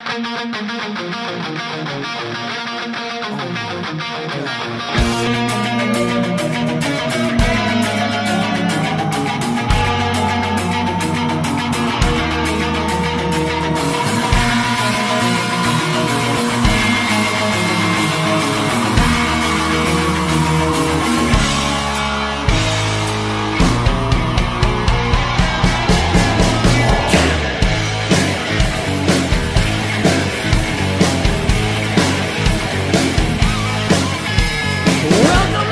Welcome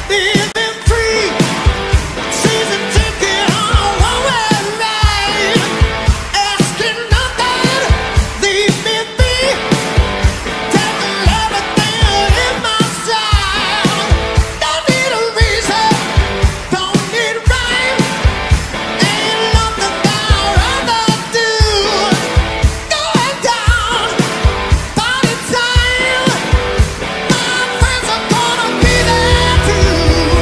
Too.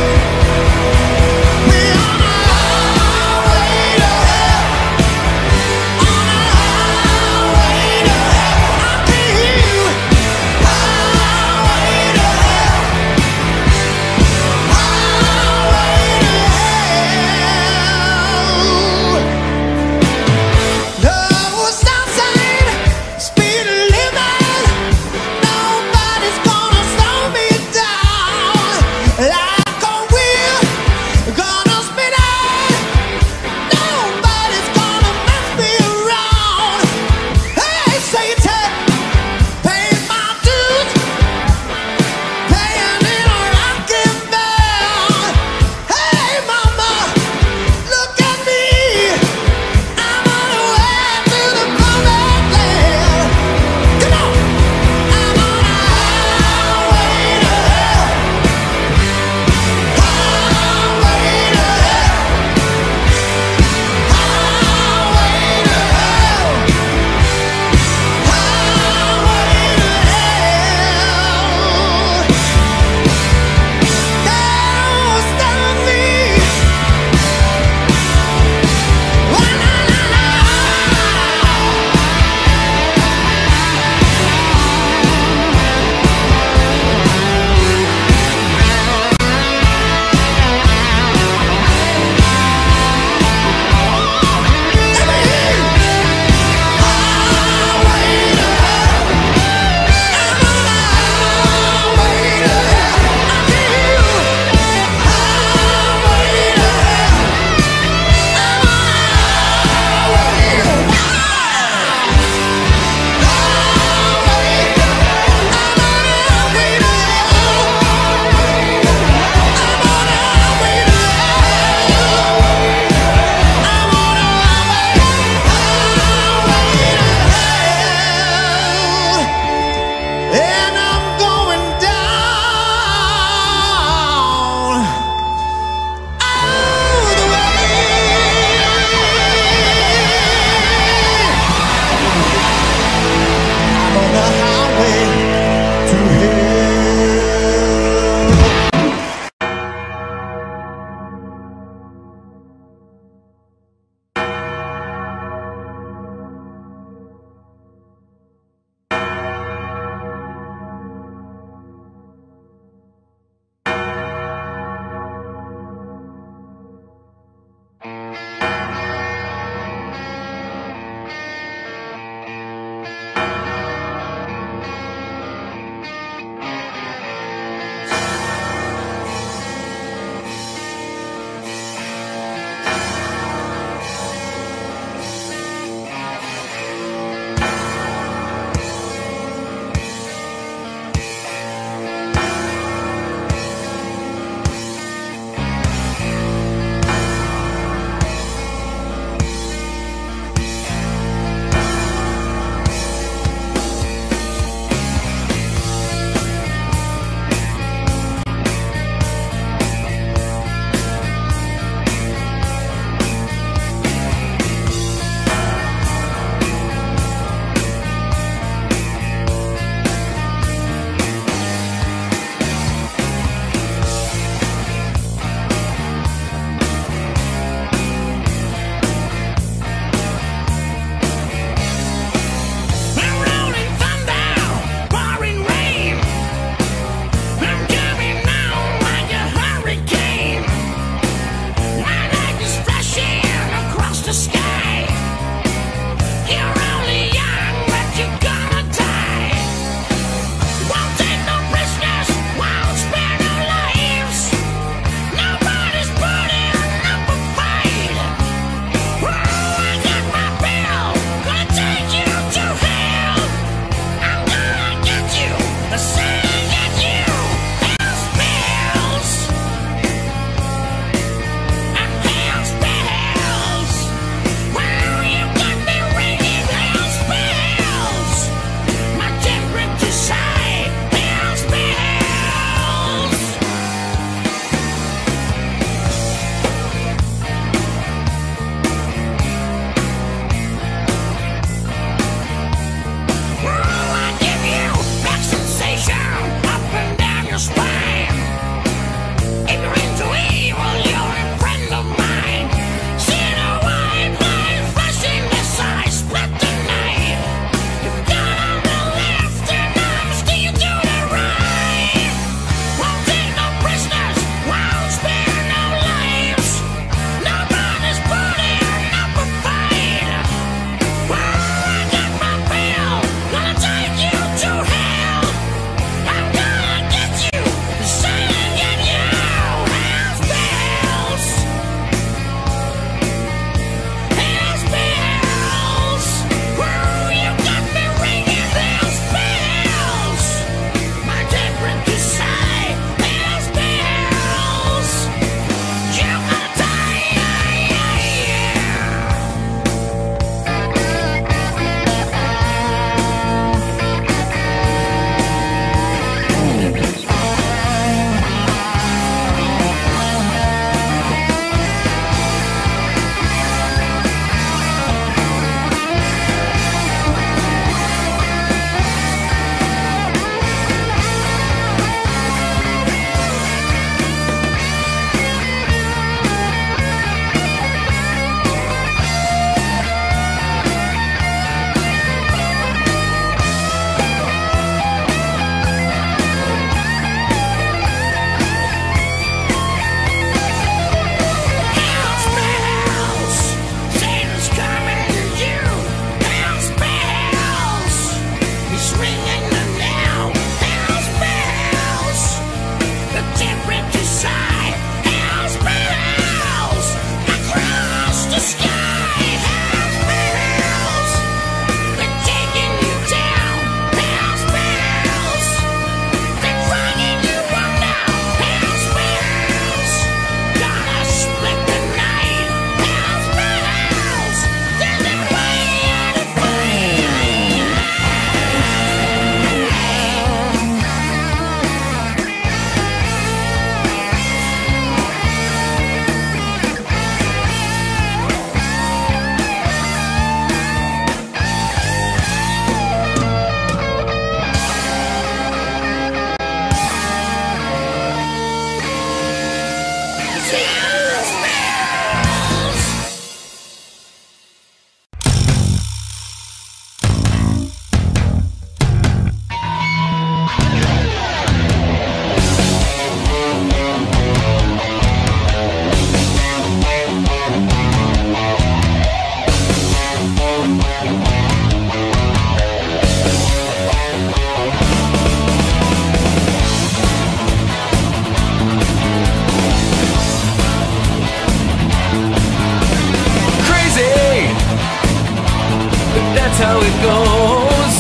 That's how it goes.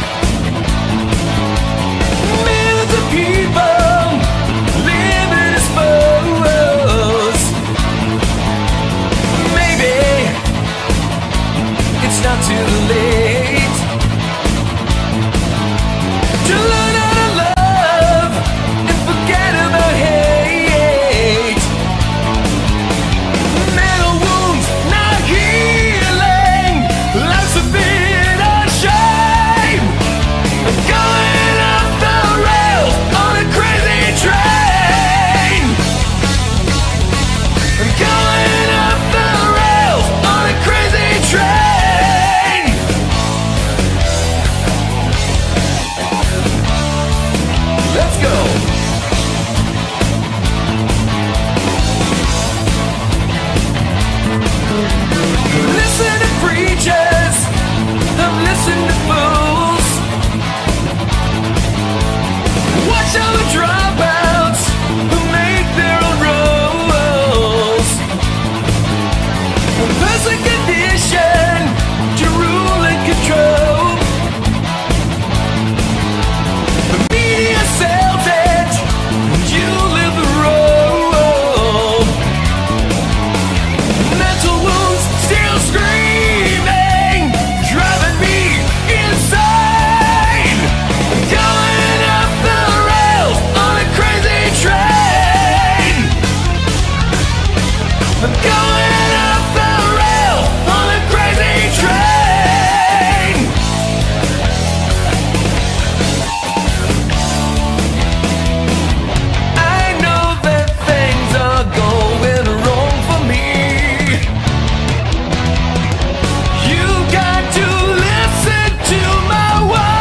Millions of people living as foes. Maybe it's not too late to learn how to love and forget about hate. Mental wounds not healing. Life's a bit going off the rails on a crazy train. I'm going off the rails on a crazy train. Let's go. Listen to preachers, I've listened to fools. Watch all the dropouts who make their own rules. There's a condition to rule and control. The media sells it, and you live the role. Mental wounds still screaming, driving me insane. Going off the rails on a crazy train. I'm going off the rails on a crazy train. I know that things are going wrong for me. You got to listen to my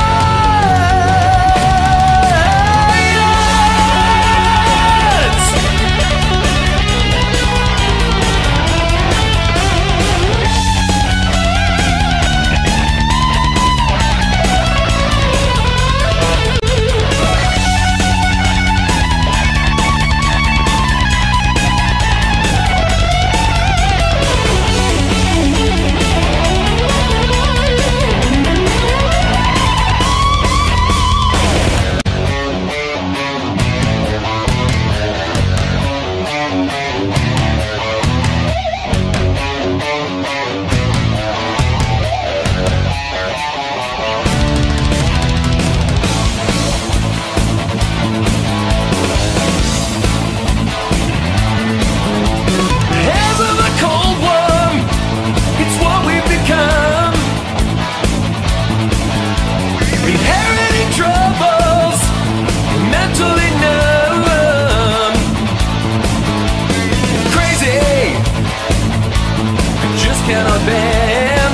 cannot bear.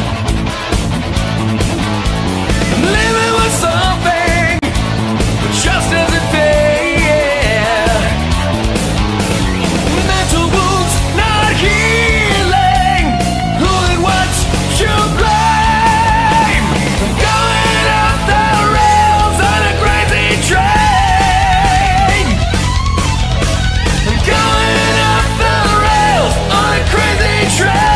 I'm living with something that just doesn't fair. Mental wounds not healing. Who and what you blame? I'm going off the rails on a crazy train. I'm going off the rails on a crazy train.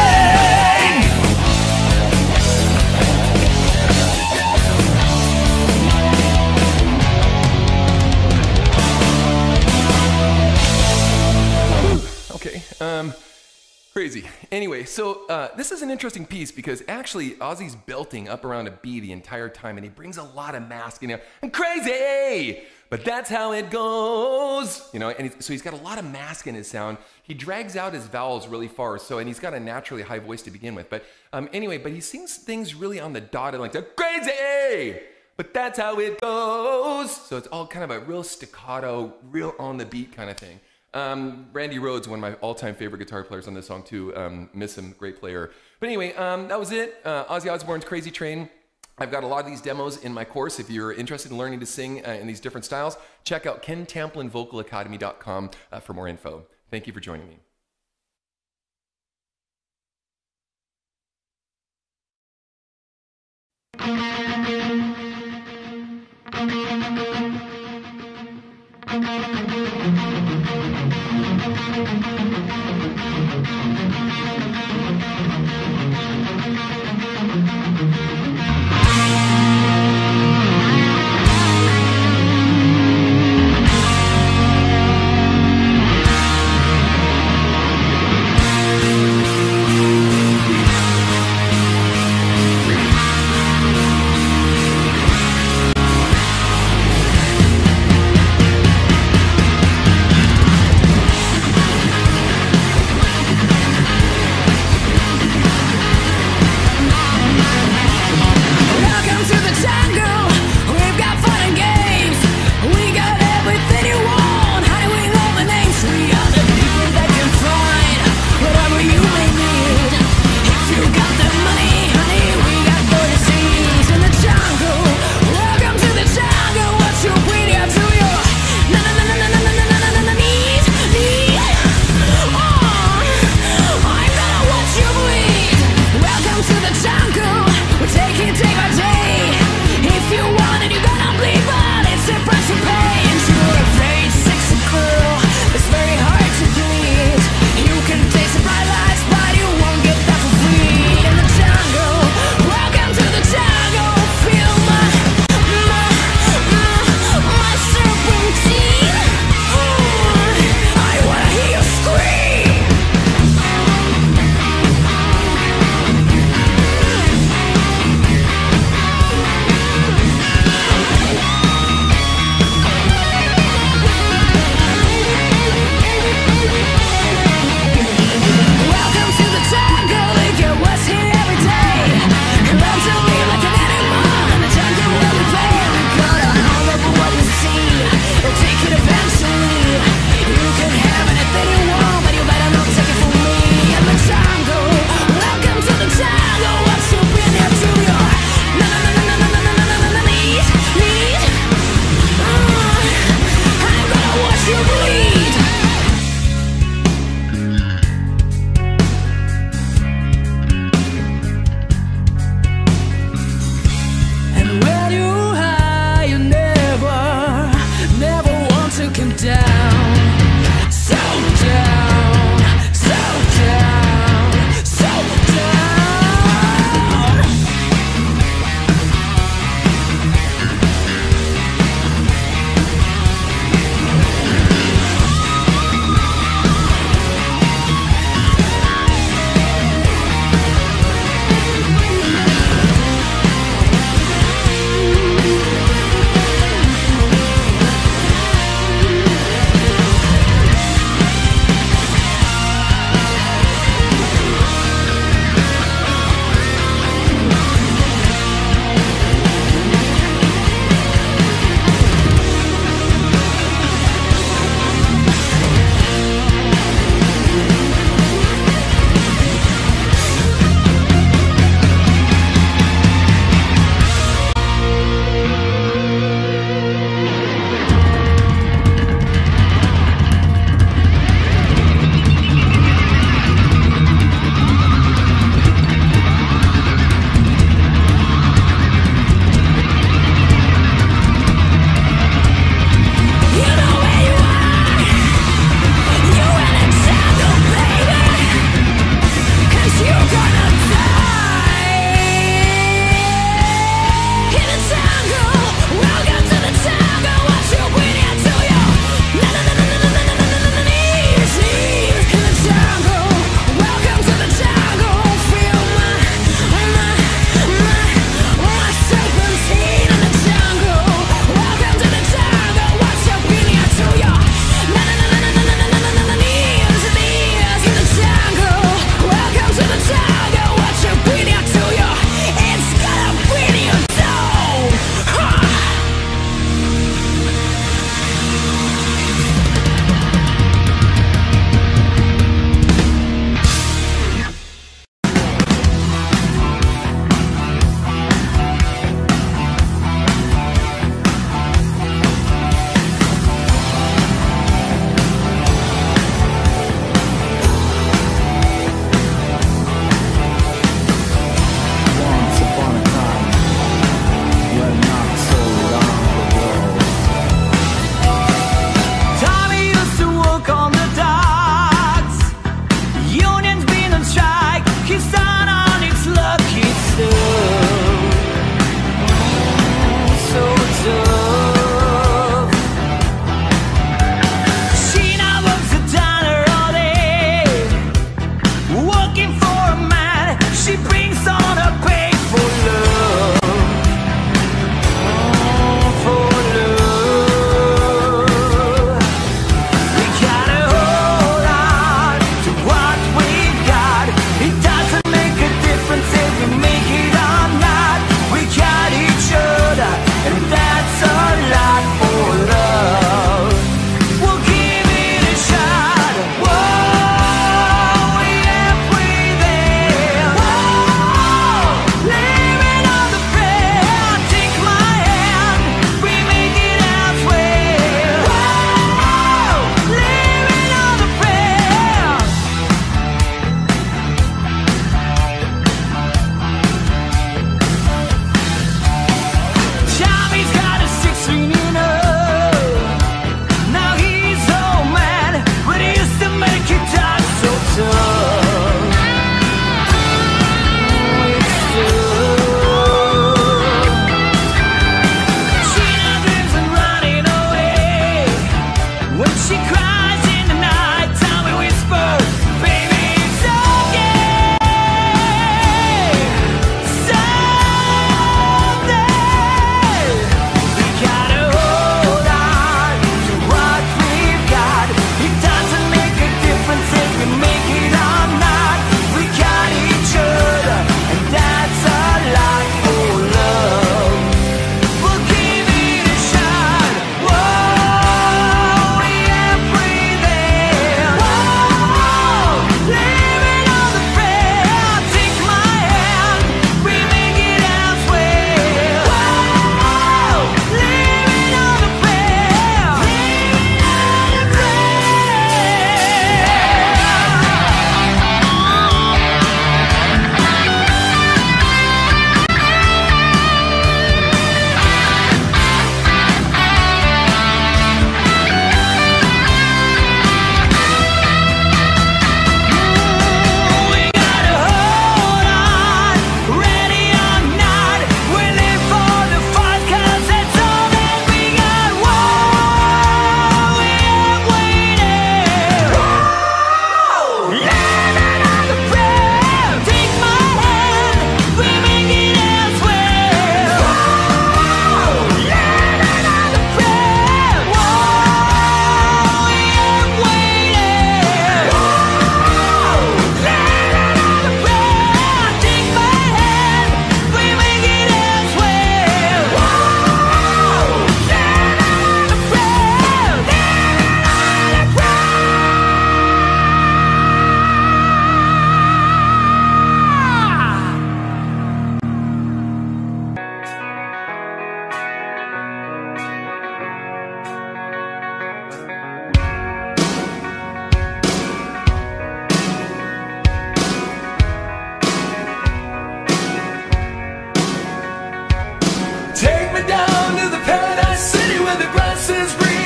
Crazy. Anyway, so this is an interesting piece because actually Ozzy's belting up around a B the entire time, and he brings a lot of mask in there. And crazy, but that's how it goes. You know, and so he's got a lot of mask in his sound. He drags out his vowels really far, and he's got a naturally high voice to begin with. But anyway, but he sings things really on the dotted like crazy, but that's how it goes. So it's all kind of a real staccato, real on the beat kind of thing. Randy Rhoads, one of my all-time favorite guitar players on this song too. Miss him, great player. But anyway, that was it. Ozzy Osbourne's Crazy Train. I've got a lot of these demos in my course. If you're interested in learning to sing in these different styles, check out KenTamplinVocalAcademy.com for more info. Thank you for joining me.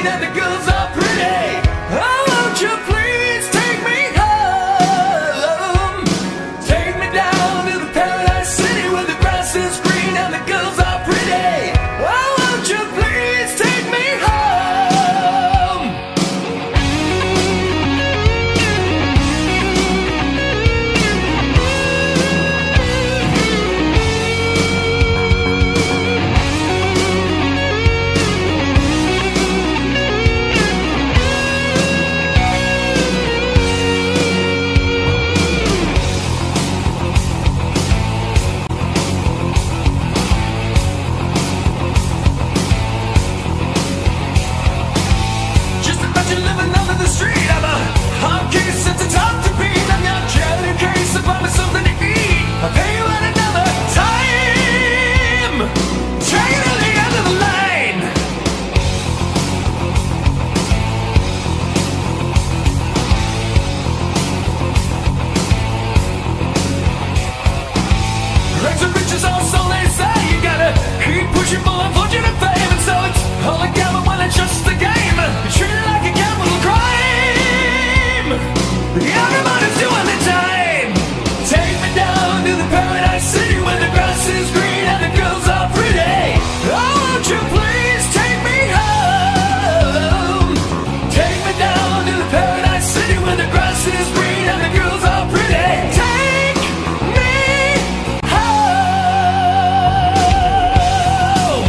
green and the girls are pretty. Oh, won't you please take me home? Take me down to the paradise city where the grass is green and the girls are pretty. Oh, won't you please take me home? Just imagine living under the street. I'm a hard case at the top to beat. I'm your jelly case, I promise something to eat. I'll pay you at another time. Train to the end of the line. Rags and riches all so they say. You gotta keep pushing for fortune and fame. And so it's all a gamble when it's just a game. You treat it like a capital crime. Everybody's doing the time. Take me down to the paradise city where the grass is green and the girls are pretty. Oh, won't you please take me home? Take me down to the paradise city where the grass is green and the girls are pretty. Take me home.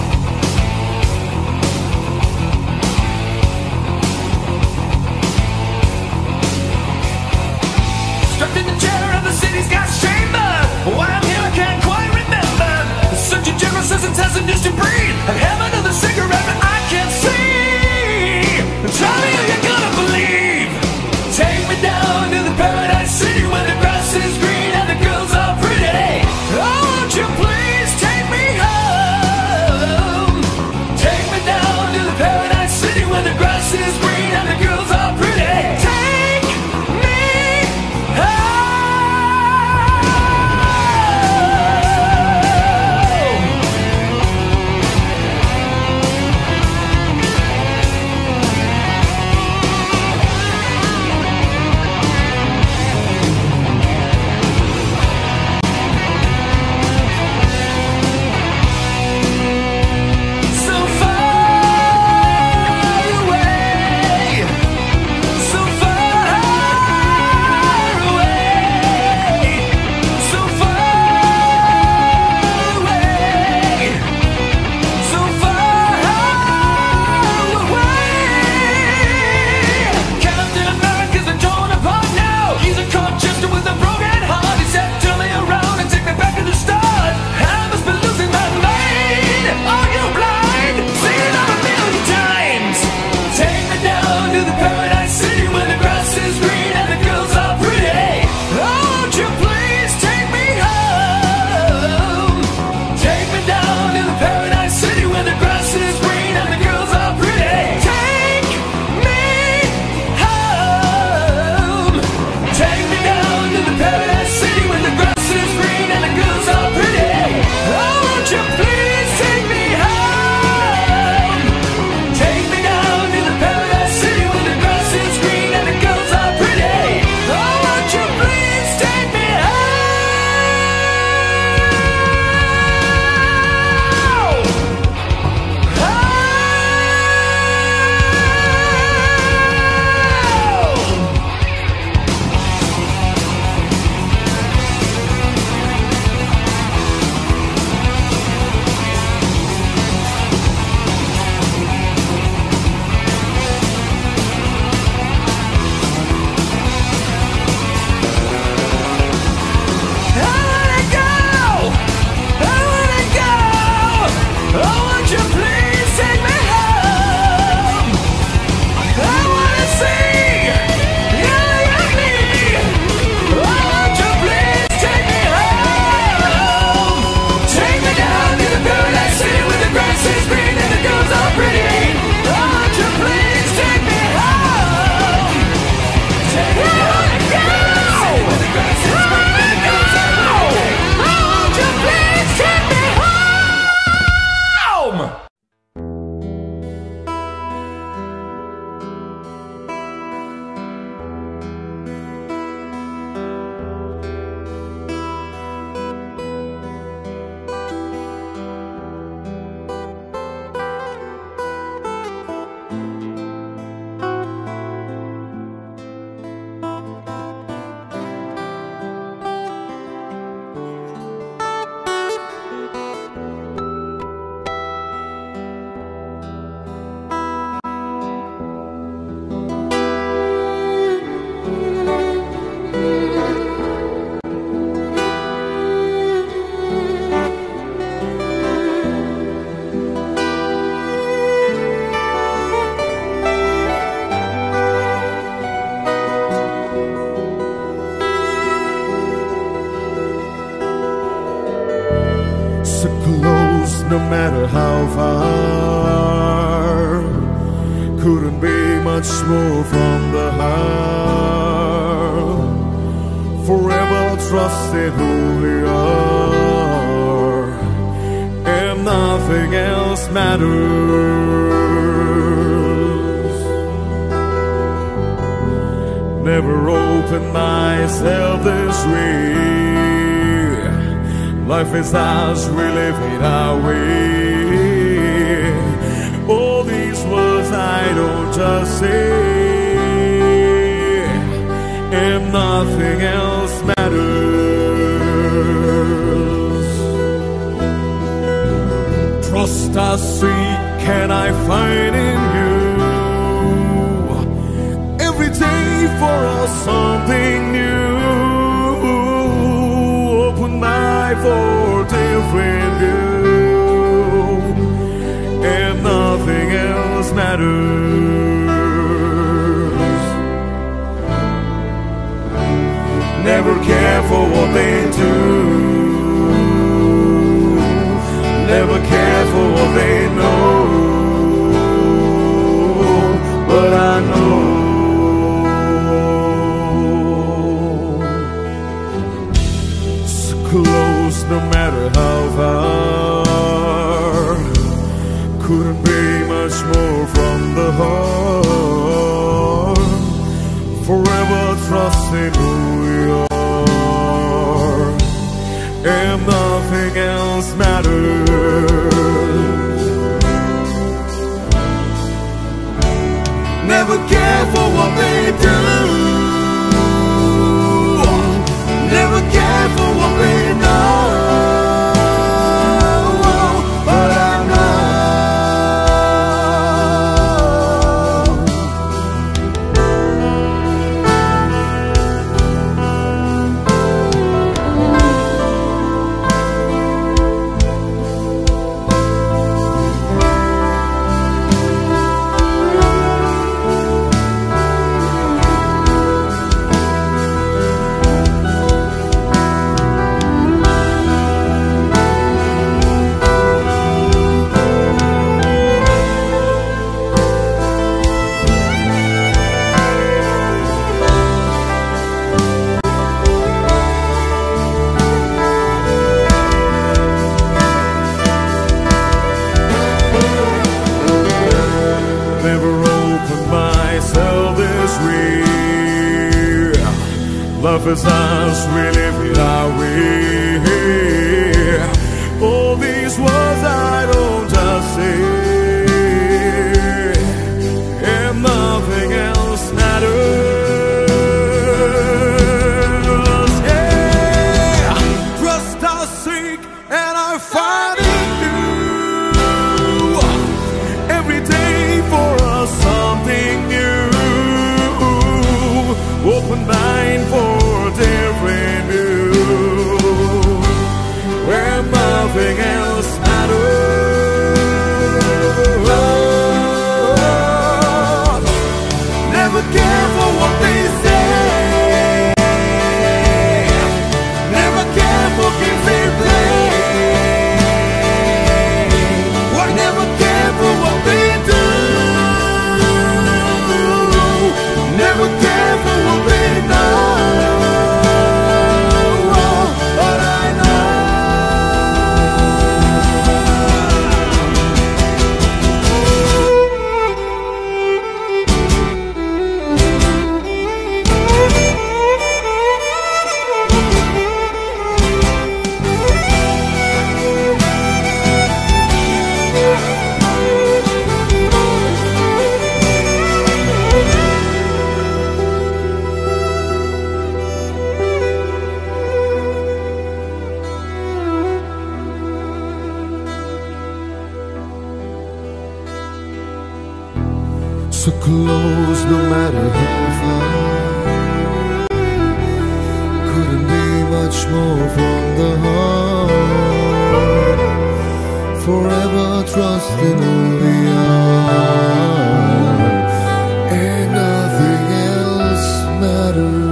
Strapped in the chair of the city's gas chamber. Why I'm here I can't quite remember. Such a generous and just to breathe. I have another cigarette but I can't see. Tell me who you're gonna believe. Take me down to the paradise city where the grass is green and the girls are pretty. Oh, won't you please take me home? Take me down to the paradise city where the grass is green and the girls are pretty. Take me home. much more from the heart. Forever trusting who we are, and nothing else matters. Never opened myself this way. Life is as we live it our way. All these words I don't just say, and nothing else matters. Trust I seek, can I find in you? Every day for us something new. Open my for different view, and nothing else matters. Never care for what they do, never care for what they know, but I know so close no matter how far. Couldn't be much more from the heart. Forever trusting who we are, and nothing else matters. Never care for what they do, never care for what they know, but I know love is us, we live it our way. All these words I don't just say, and nothing else matters. Yeah, trust I seek and I find in you. Every day for us something new. Open mind for different view, where nothing else matters. Never care for what they say, never care for games they play. I never care for what they do, never care for what they know. So close no matter how far. Couldn't be much more from the heart. Forever trusting who we are, and nothing else matters.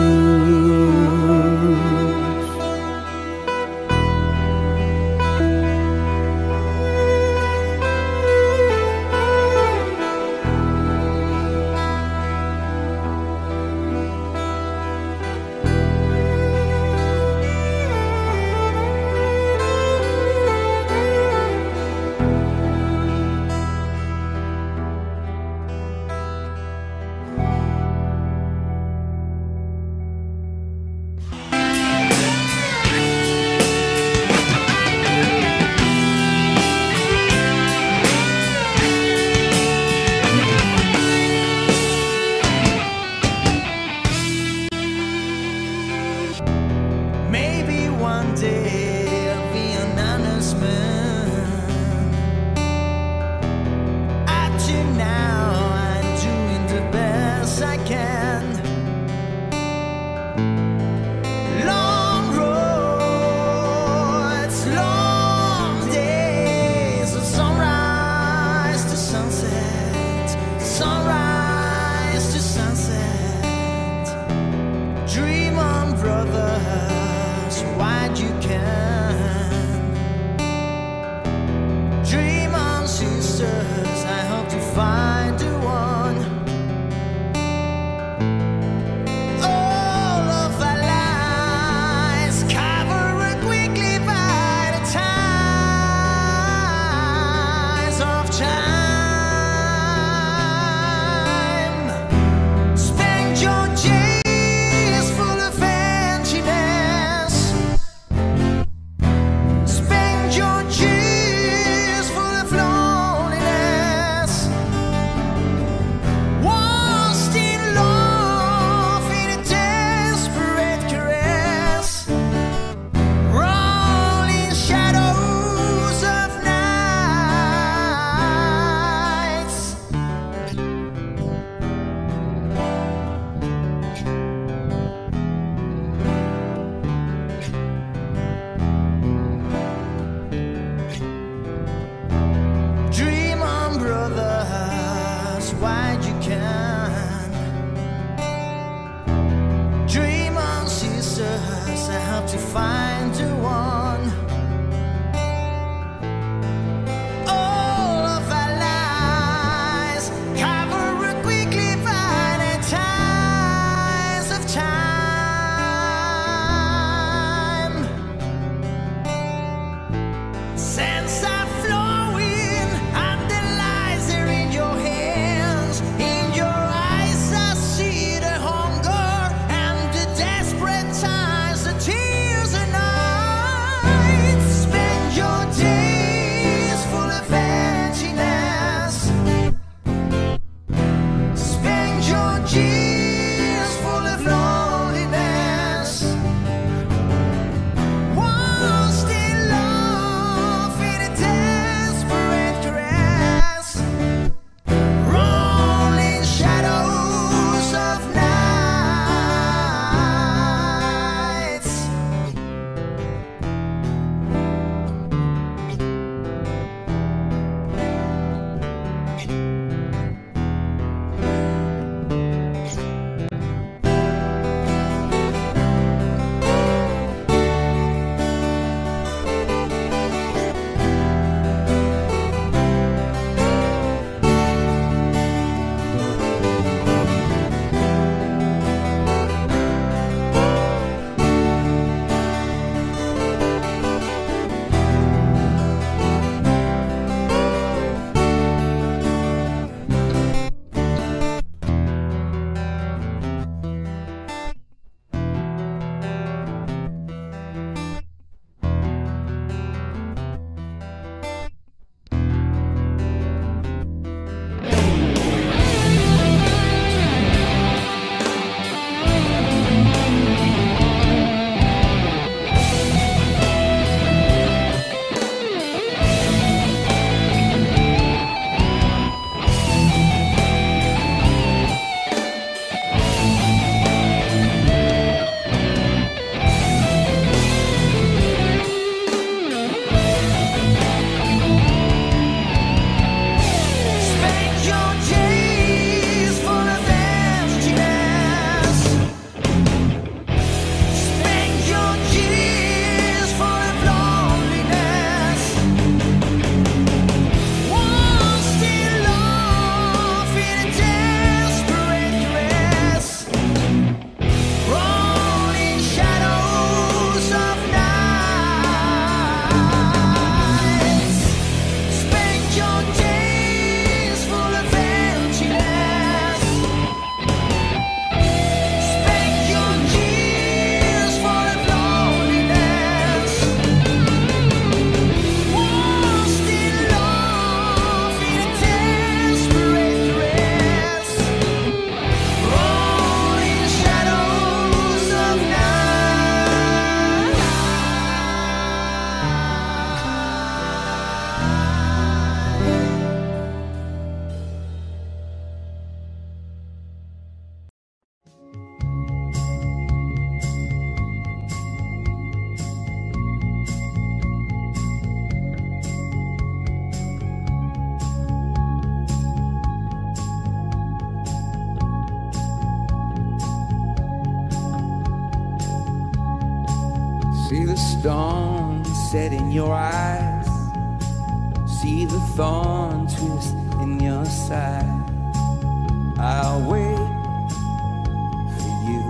See the storm set in your eyes, see the thorn twist in your side. I'll wait for you.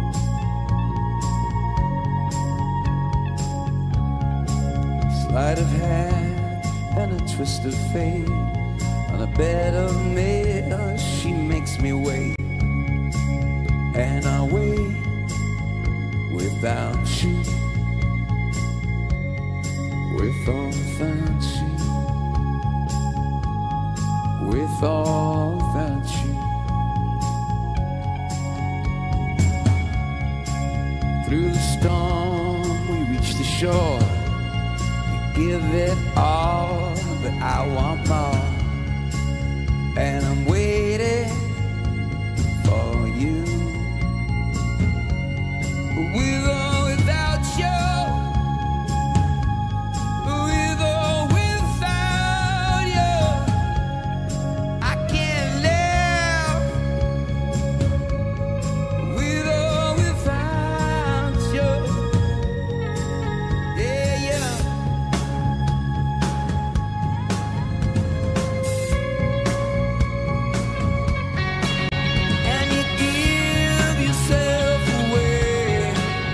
Sleight of hand and a twist of fate, on a bed of nails she makes me wait. And I'll wait without you, with or without you, with or without you. Through the storm we reach the shore. You give it all, but I want more. And I'm waiting for you. With or without you, with or without you, I can't live. With or without you, yeah, yeah. And you give yourself away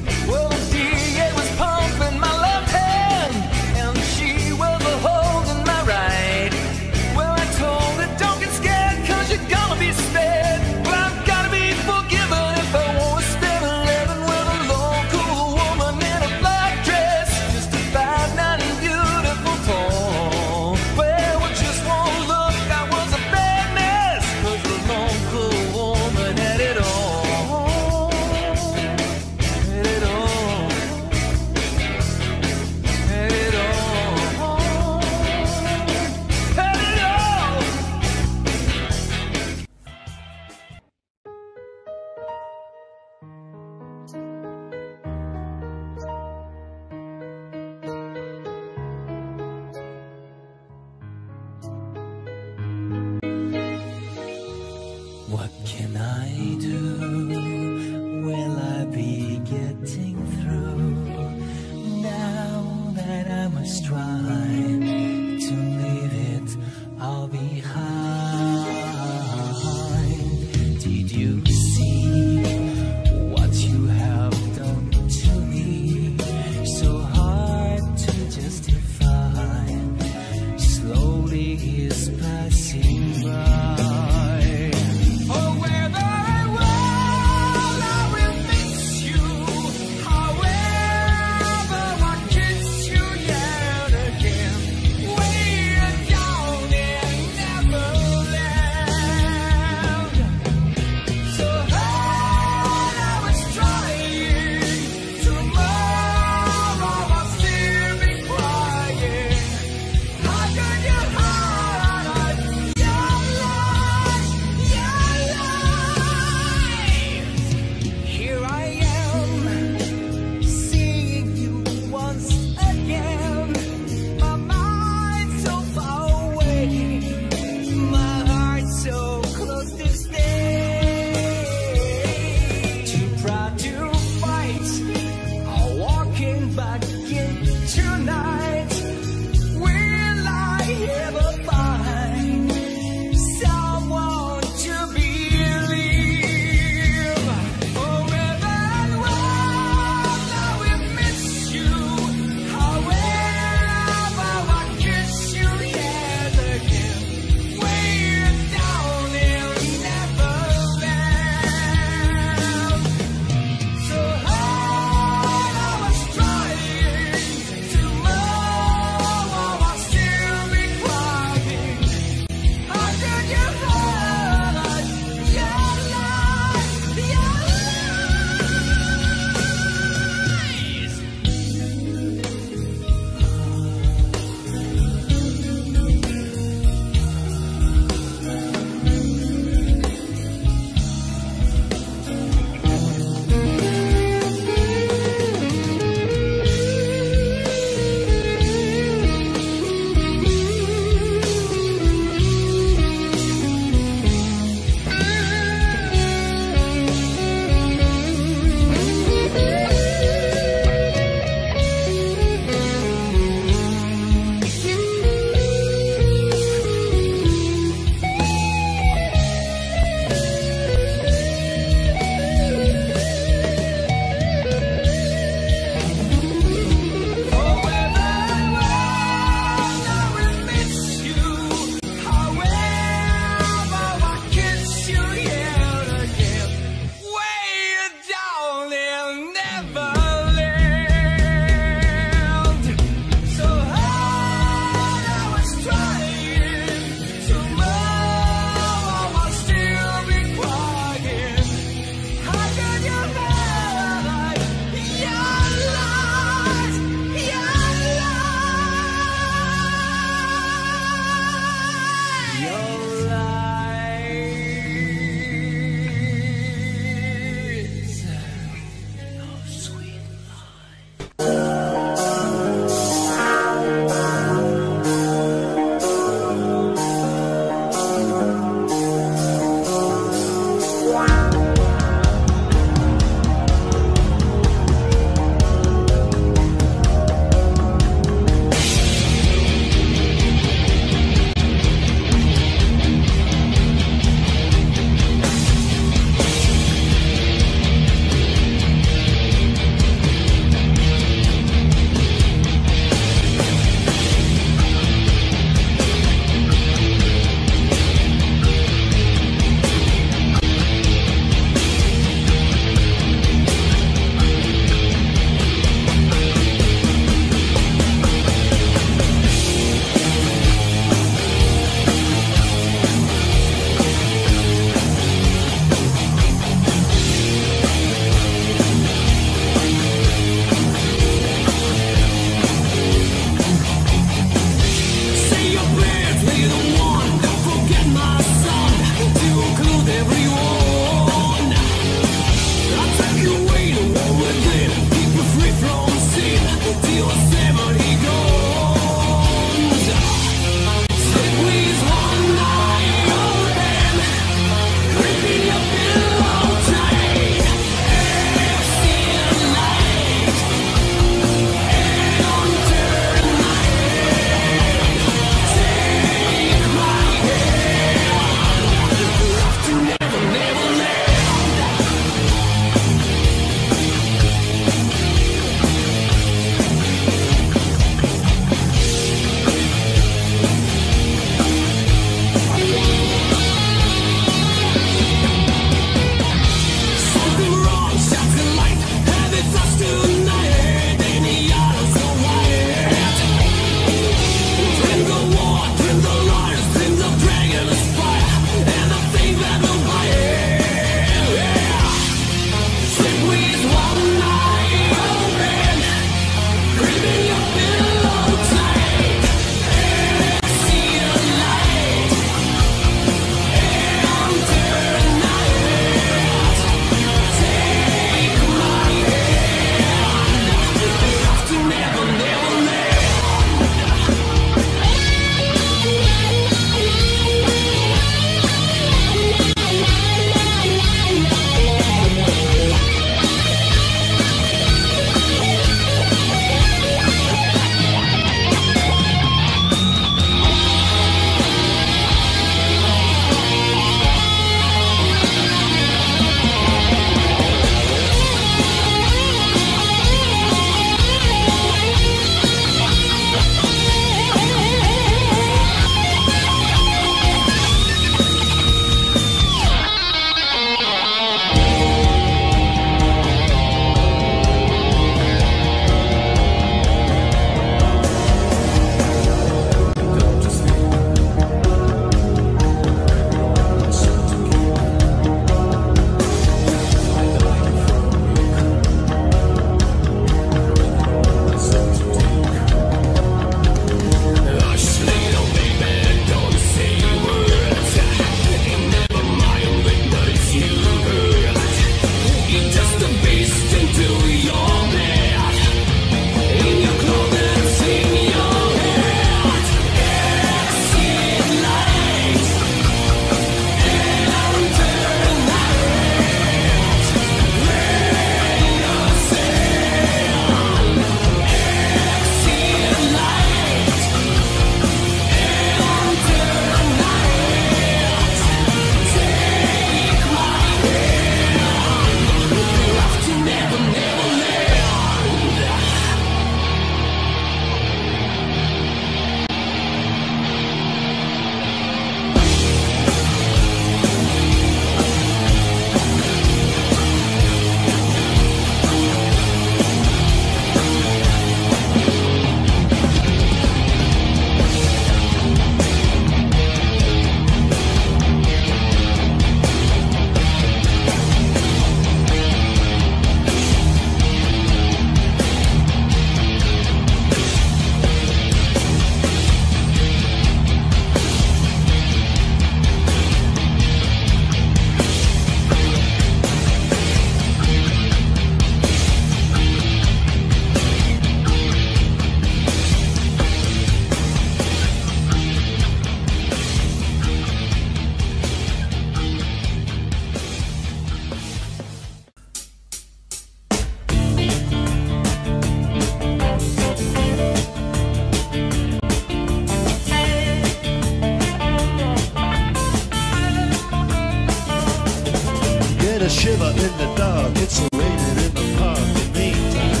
a shiver in the dark. It's raining in the park. In the meantime,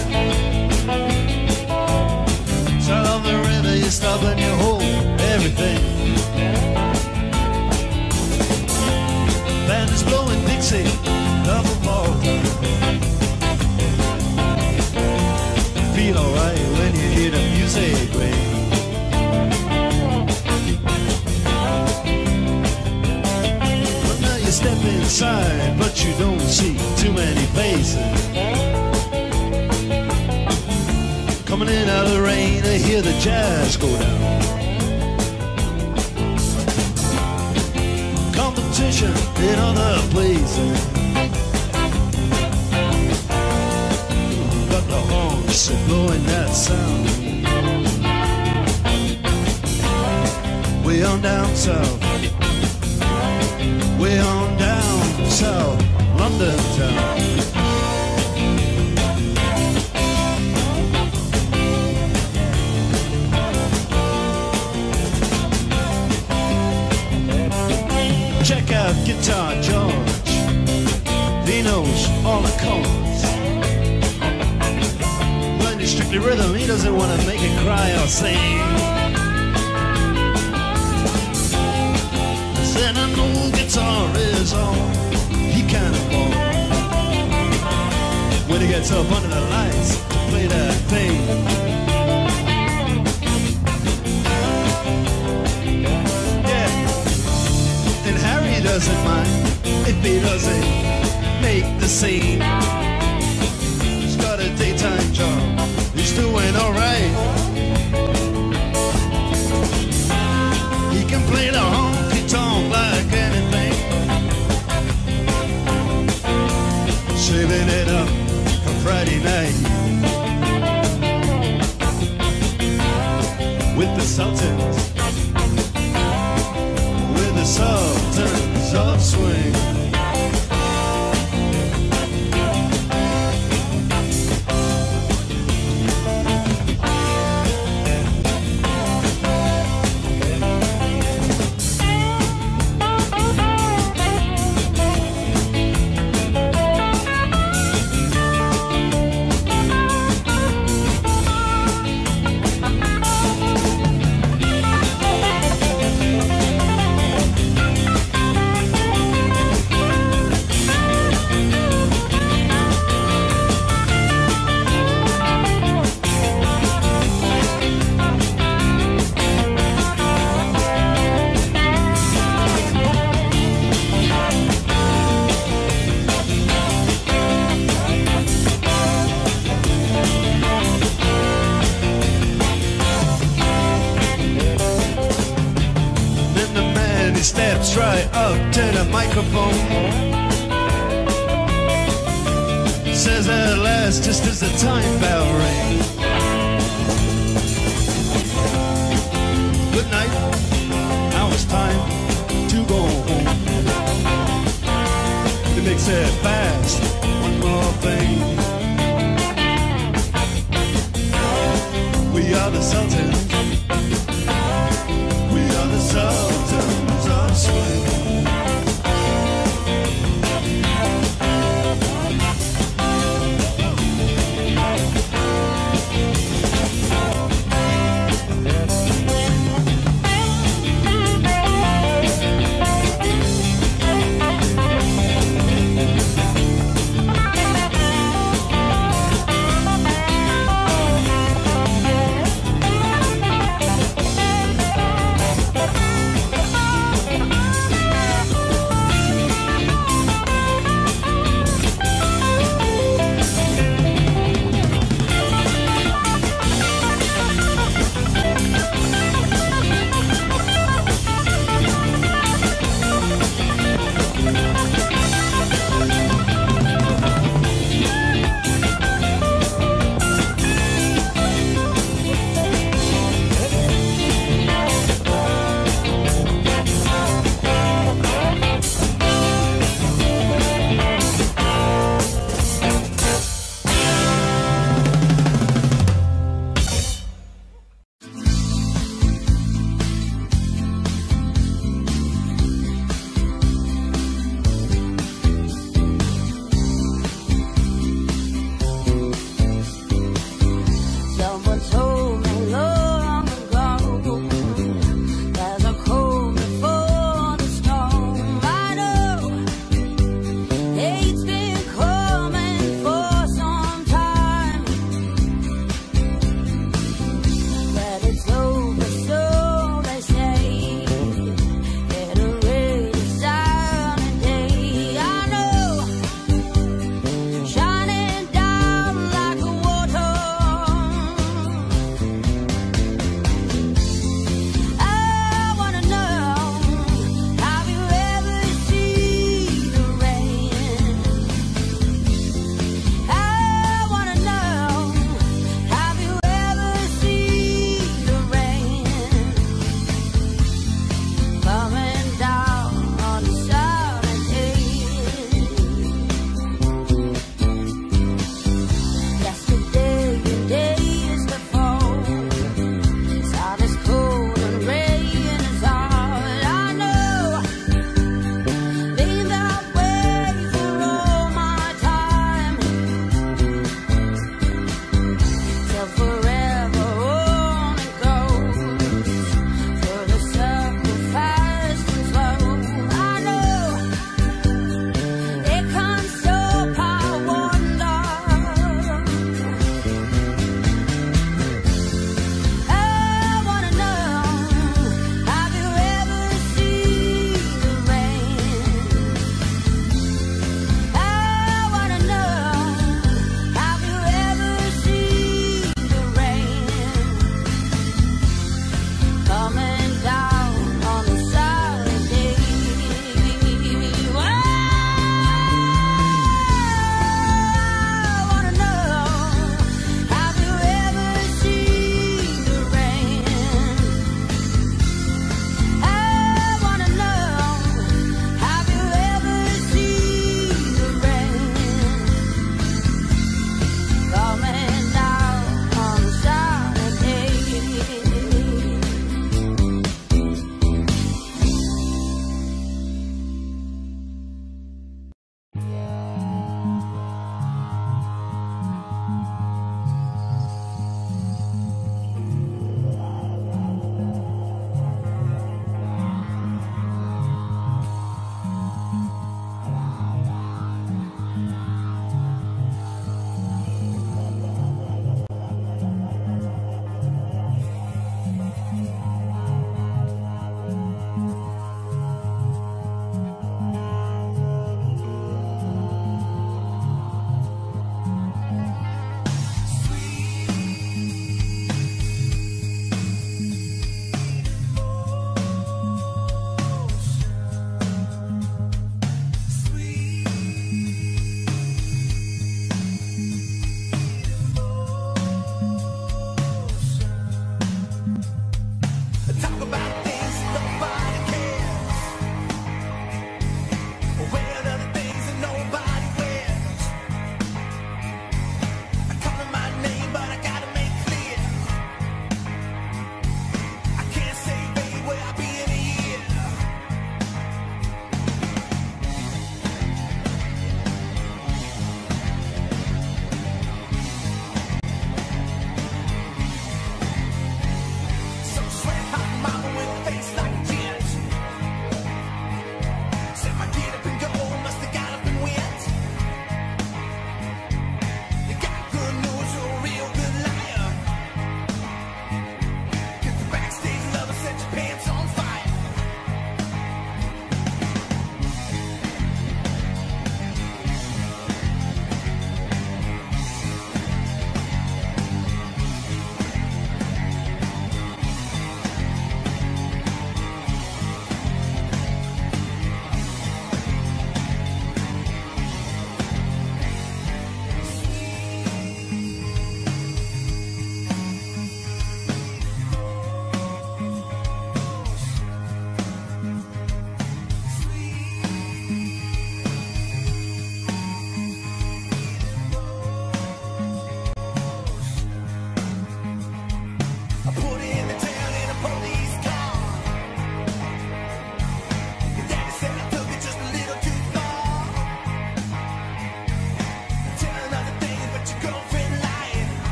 south of the river, you stop and you hold everything. Band is blowing Dixie, double ball time. Feel alright when you hear the music ring. But now you step inside, but you don't see too many faces. Coming in out of the rain, I hear the jazz go down. Competition in other places, but the horns are blowing that sound. Way on down south, way on down south, London town. Check out Guitar George, he knows all the chords. When it's strictly rhythm, he doesn't want to make it cry or sing. Then an old guitar is all he can afford. When he gets up under the lights to play that thing, Harry doesn't mind if he doesn't make the scene. He's got a daytime job, he's doing alright. He can play the honky-tonk like anything, saving it up for Friday night with the Sultans. The Sultans of Swing. Steps right up to the microphone, says at last just as the time bell rings, good night, now it's time to go home. He makes it fast, one more thing. We are the Sultans, we are the Sultans of Swing.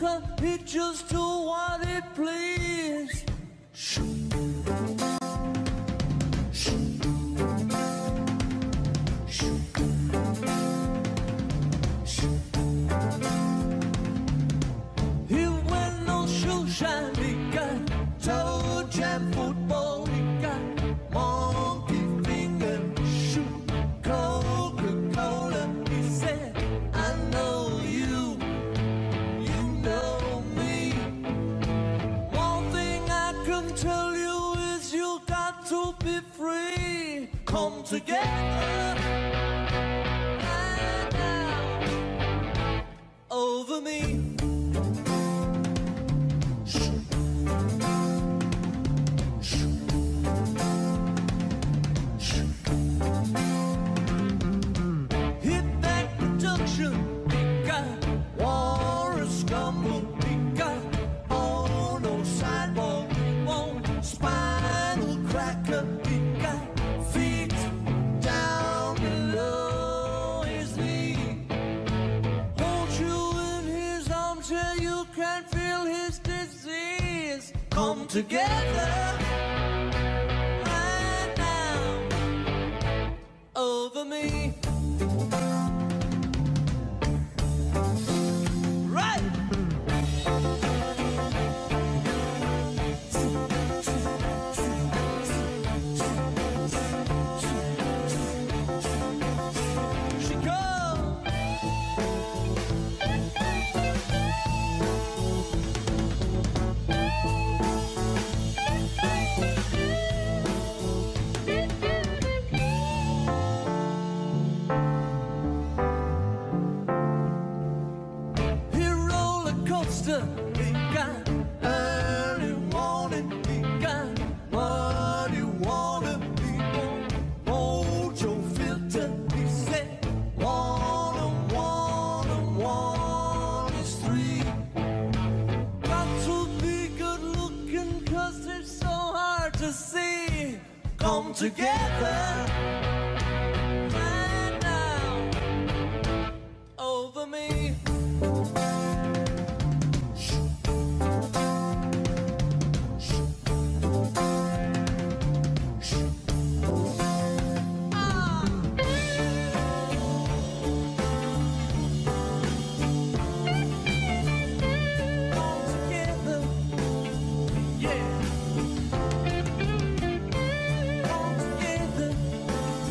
'cause it just do what it please. He went no shoe shine, he got toe jam football, he got monkey finger shoe, Coca-Cola. He said, I know you, you know me. One thing I can tell you is you got to be free. Come together right now over me. Hit that production, we got war scumble, we got oh no sidewalk, we want spinal cracker, we got feet down below his knee. Hold you in his arms till you can feel his disease. Come together right now over me. Right. She goes. He roller coaster, he got early warning, he got what he wanted, he won't hold your filter, he said, one is three. Got to be good looking 'cause it's so hard to see. Come together right now over me. Together,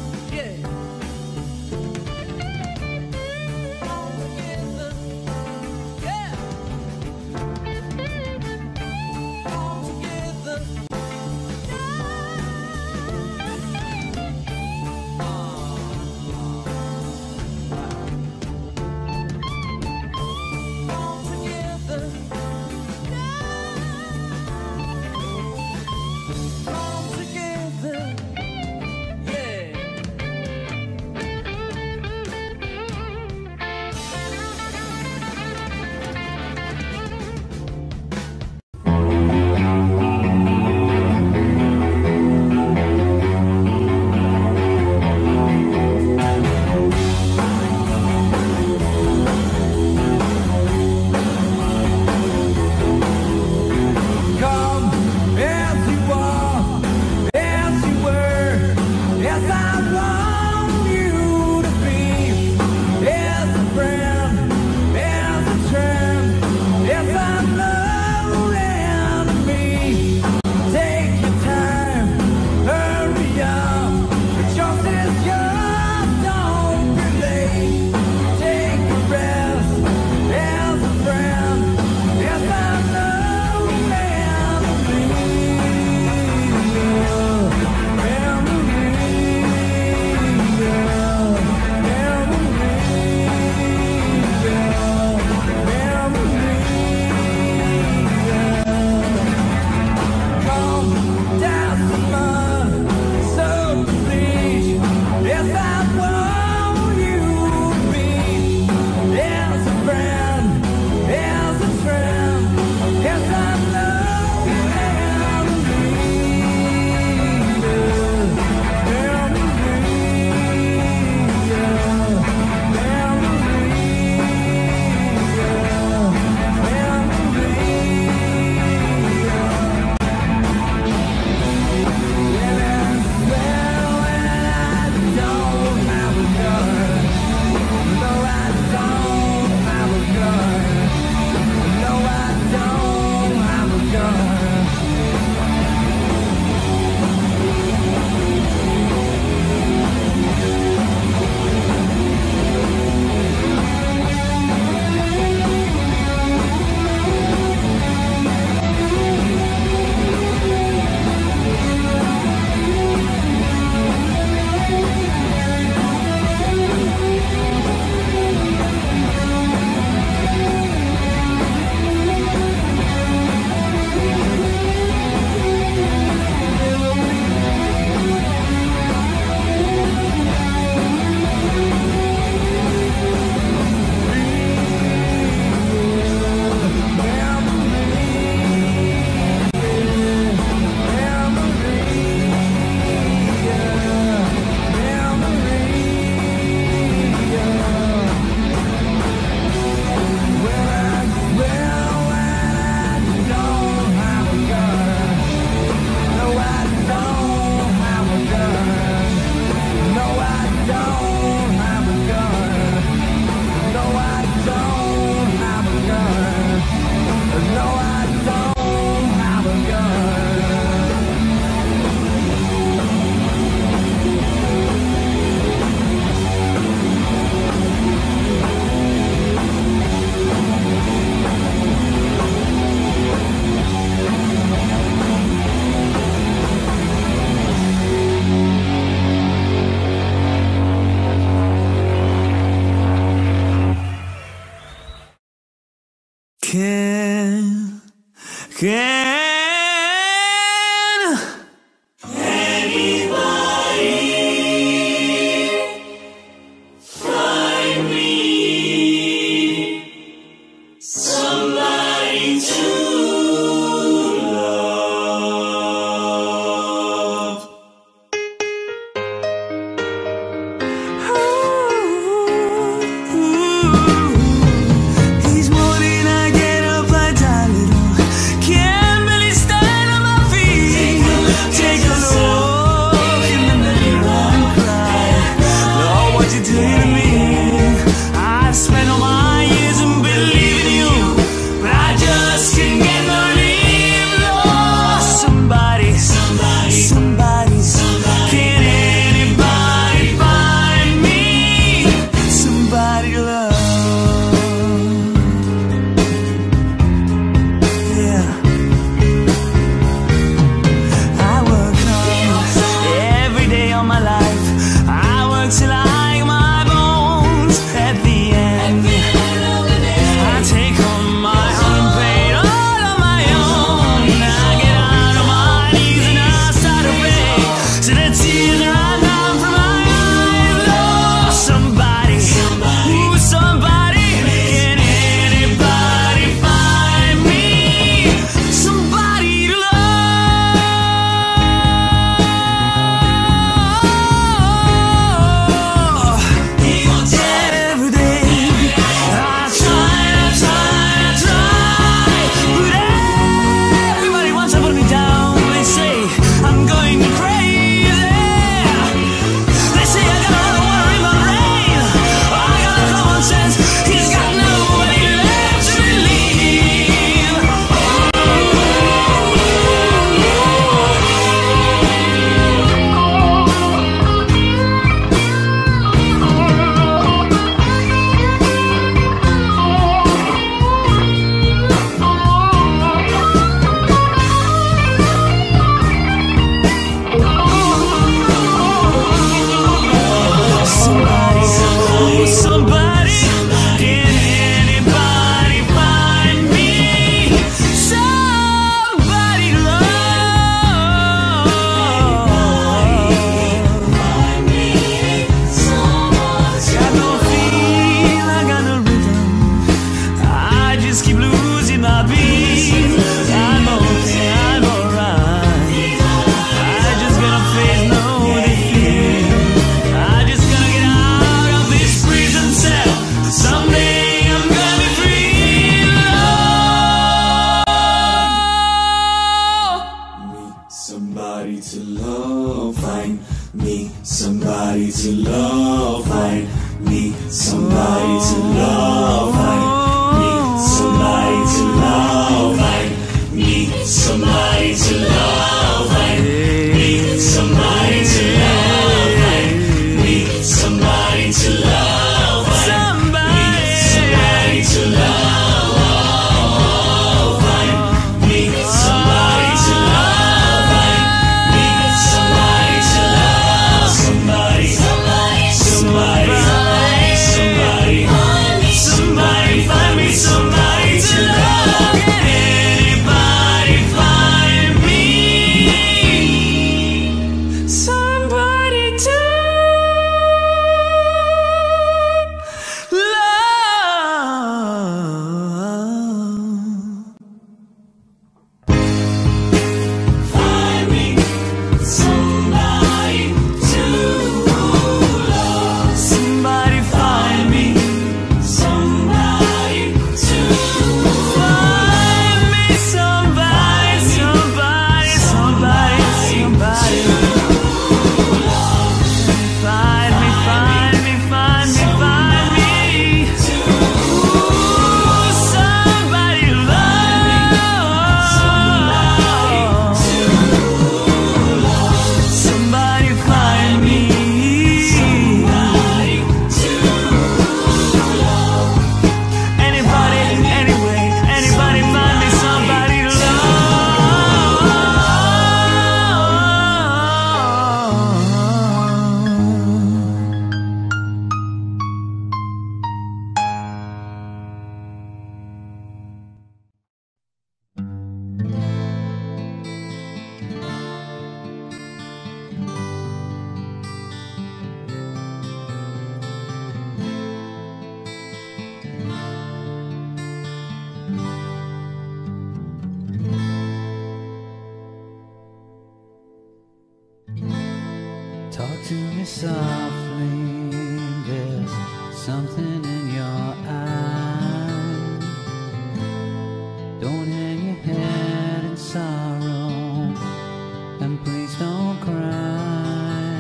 to me softly, there's something in your eyes. Don't hang your head in sorrow, and please don't cry.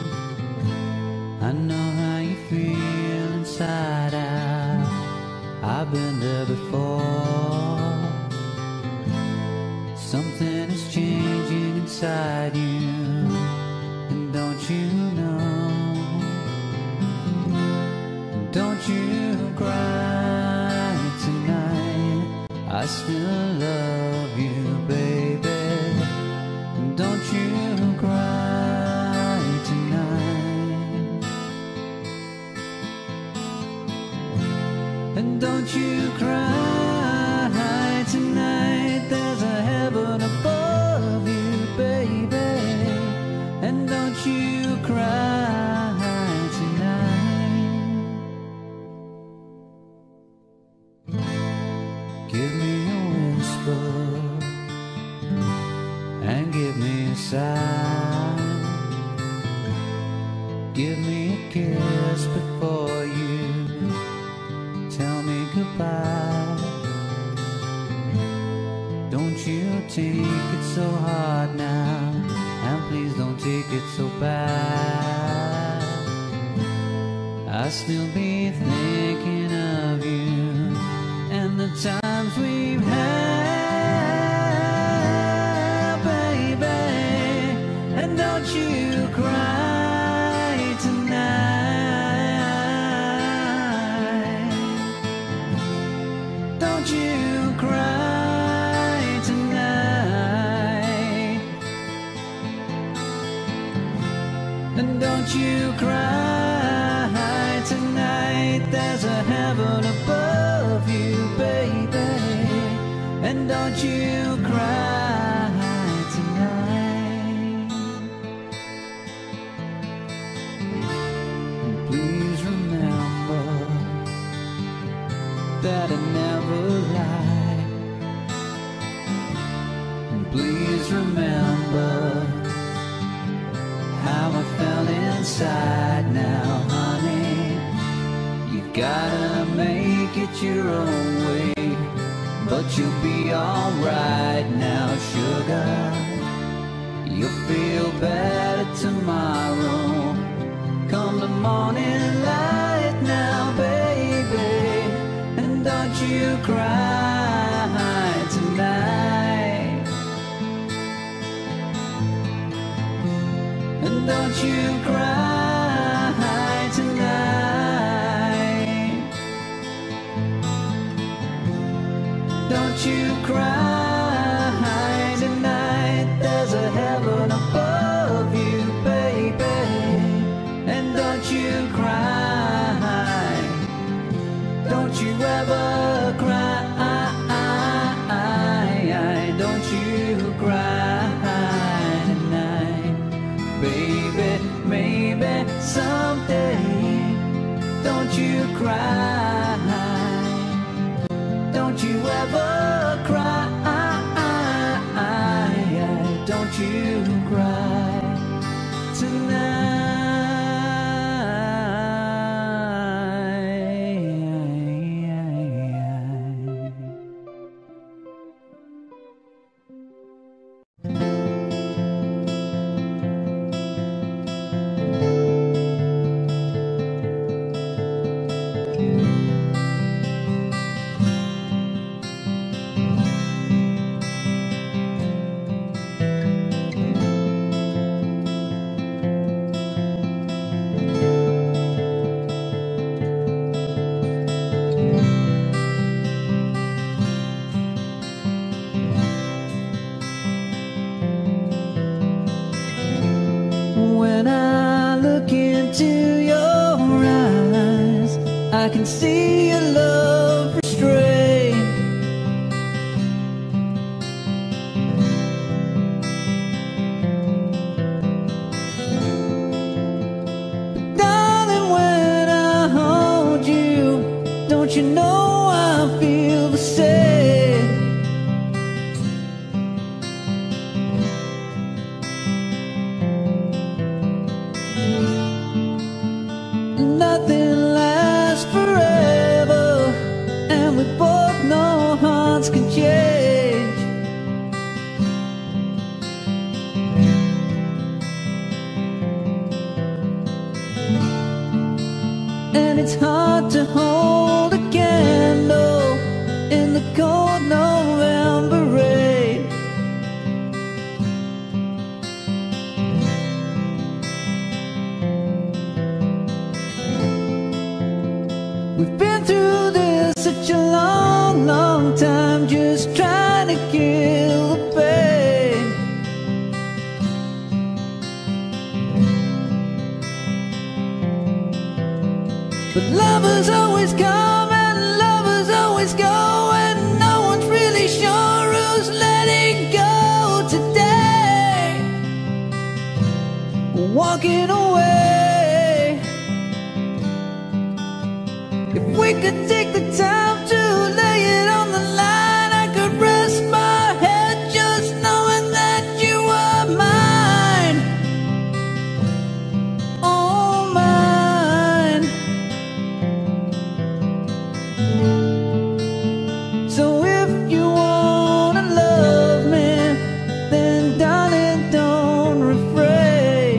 I know how you feel inside out, I've been there before. Something is changing inside you, and don't you know? Don't you cry tonight, I still love you, baby. Don't you cry tonight. And don't you cry tonight, there's a heaven above you, baby. And don't you cry tonight. Give me a whisper and give me a sigh. Give me a kiss before you tell me goodbye. Don't you take it so hard now, and please don't take it so bad. I'll still be thinking of you and the times we've had, baby. And don't you cry tonight. Don't you cry tonight. And don't you cry tonight, there's a heaven above you, baby. And don't you cry tonight. And please remember that I never lied. And please remember how I felt inside now, honey. You gotta make it your own way, but you'll be alright now, sugar. You'll feel better tomorrow, come the morning light now, baby. And don't you cry tonight. And don't you cry tonight. Don't you cry tonight, there's a heaven above you, baby. And don't you cry, don't you ever cry. Don't you cry tonight, baby. Maybe someday, don't you cry. Don't you ever cry. Don't you cry When I look into your eyes, I can see your love restrained. But darling, when I hold you, don't you know I feel the same? nothing lasts forever, and we both know hearts can change. And it's hard to hold a candle in the cold November rain. We've been through this such a long, long time, just trying to kill the pain. But lovers always come and lovers always go, and no one's really sure who's letting go today. Walking away. If we could take the time to lay it on the line, I could rest my head just knowing that you were mine. Oh, mine. So if you wanna love me, then darling, don't refrain.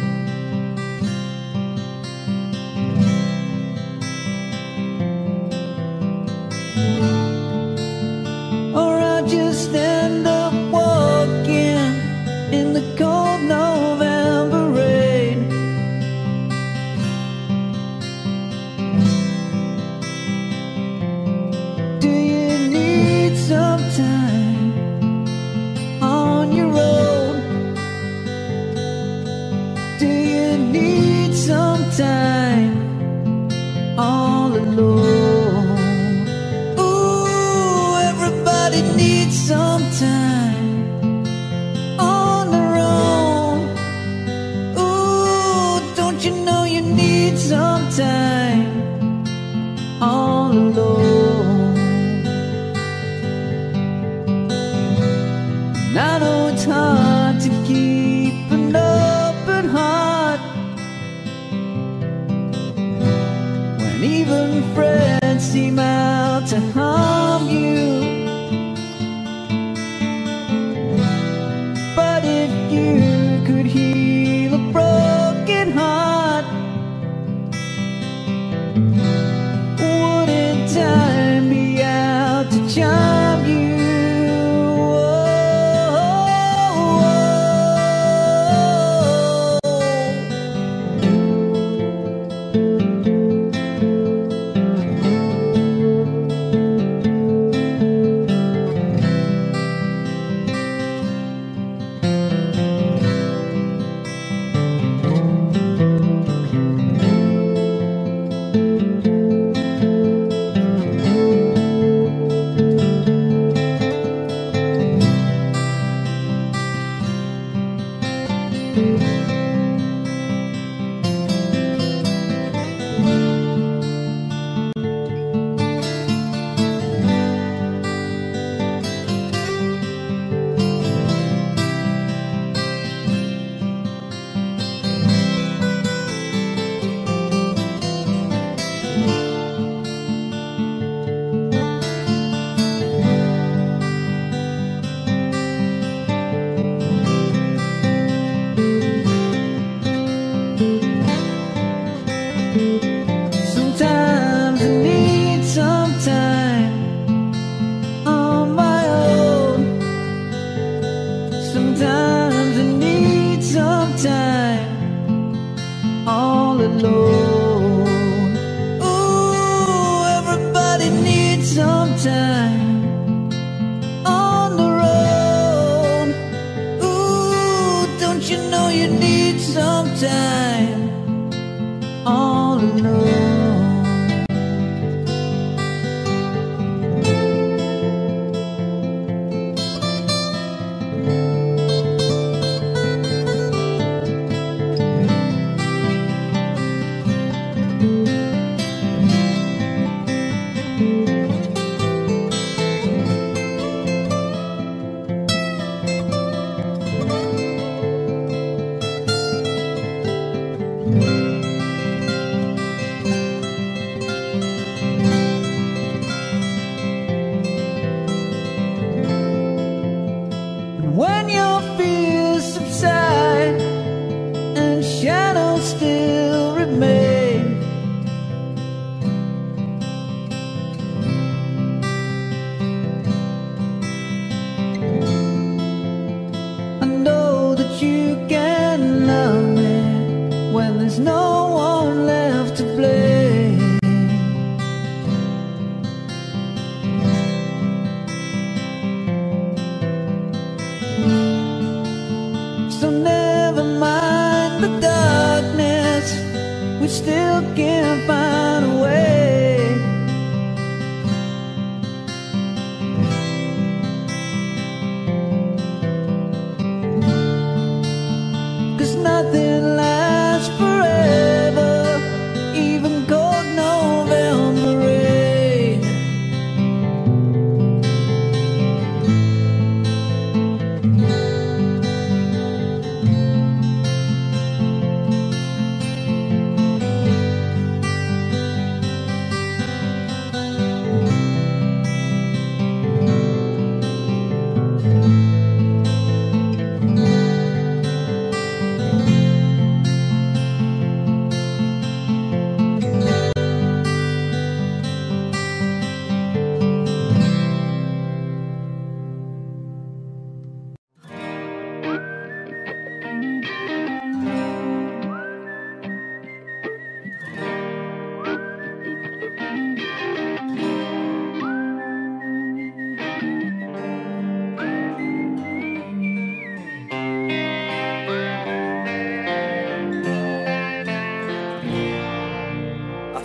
Or I'll just end up walking in the cold November rain. Do you need some time on your own? Do you need some time all alone? Ooh, everybody needs some time on their own. Ooh, don't you know you need some time all alone? And I know it's hard to keep an open heart when even friends seem out to harm you. But if you could heal a broken heart, wouldn't time be out to charm you?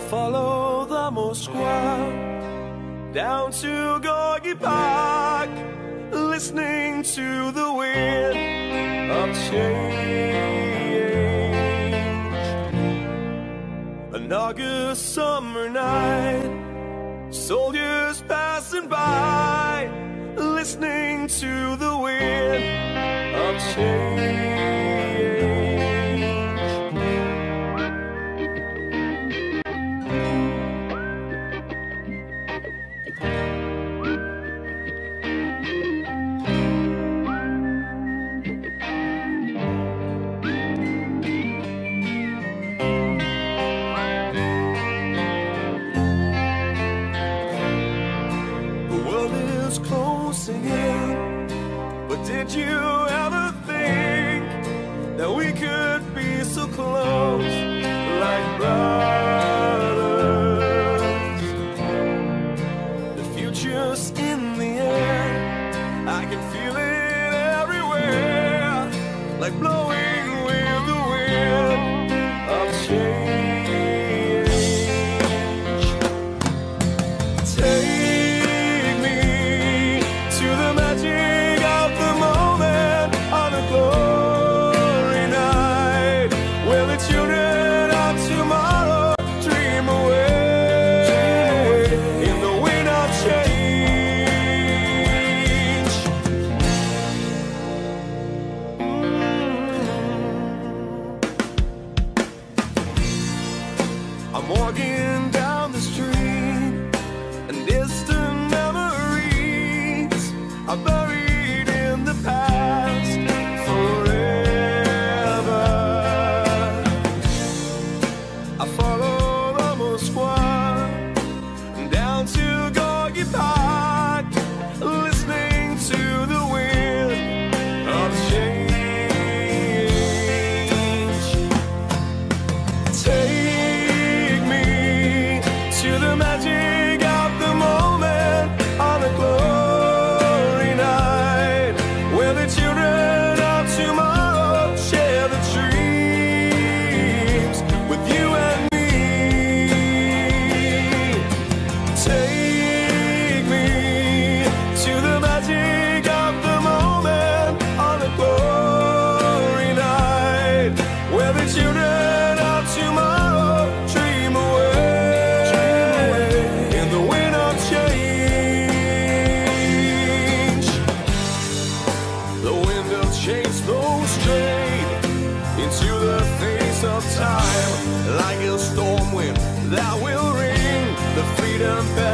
follow the Moskva down to Gorky Park, listening to the wind of change. An August summer night, soldiers passing by, listening to the wind of change. But did you ever think that we could be so close, like brothers? The future's in the air, I can feel it everywhere, like blowing with the wind of change. Take me to the magic of the moment on a glory night, where the children of tomorrow dream away in the wind of change. I'm walking down the street, and distant memories are buried in the past forever. I follow the Moskva down to Gorky Park, listening to the wind of change. Take me to the magic of the moment on a glory night, where the children of tomorrow share the dreams with you and me. Take me to the magic of the moment on a glory night, where the children of tomorrow dream away in the wind of change. The wind of change blows straight into the face of time, like a storm wind that will ring the freedom bell.